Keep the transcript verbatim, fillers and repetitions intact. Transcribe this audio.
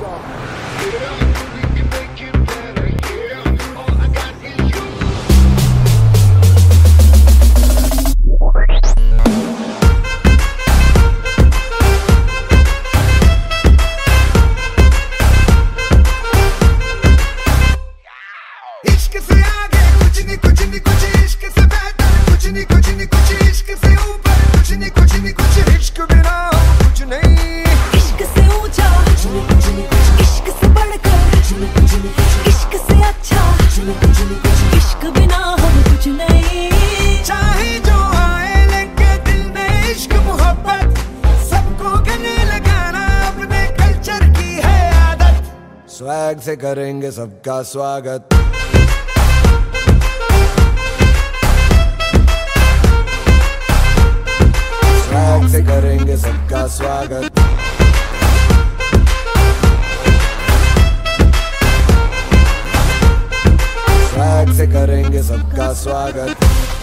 इश्क से आगे कुछ नहीं कुछ नहीं कुछ, इश्क से बेहतर कुछ नहीं कुछ नहीं कुछ, इश्क से ऊपर कुछ नहीं कुछ नहीं कुछ, इश्क बिना कुछ नहीं। इश्क से ऊंचा कुछ नहीं कुछ नहीं कुछ, इश्क से बढ़कर कुछ नहीं कुछ नहीं कुछ, इश्क से अच्छा कुछ नहीं कुछ नहीं कुछ, इश्क बिना हम कुछ नहीं। चाहे जो आए लेके दिल में इश्क मोहब्बत, सबको गले लगाना अपने कल्चर की है आदत। स्वैग से करेंगे सबका स्वागत। स्वैग से करेंगे सबका स्वागत। स्वैग से करेंगे सबका स्वागत।